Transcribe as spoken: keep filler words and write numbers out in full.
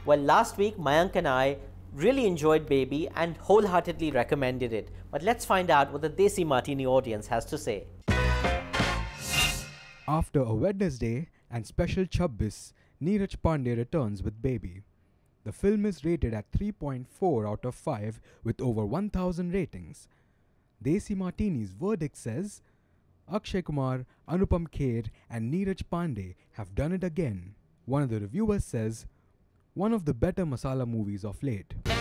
Well, last week Mayank and I really enjoyed Baby and wholeheartedly recommended it. But let's find out what the Desi Martini audience has to say. After a Wednesday and special Chabbis, Neeraj Pandey returns with Baby. The film is rated at three point four out of five with over one thousand ratings. Desi Martini's verdict says, Akshay, Kumar, Anupam, Kher and Neeraj Pandey have done it again. One of the reviewers says, one of the better masala movies of late.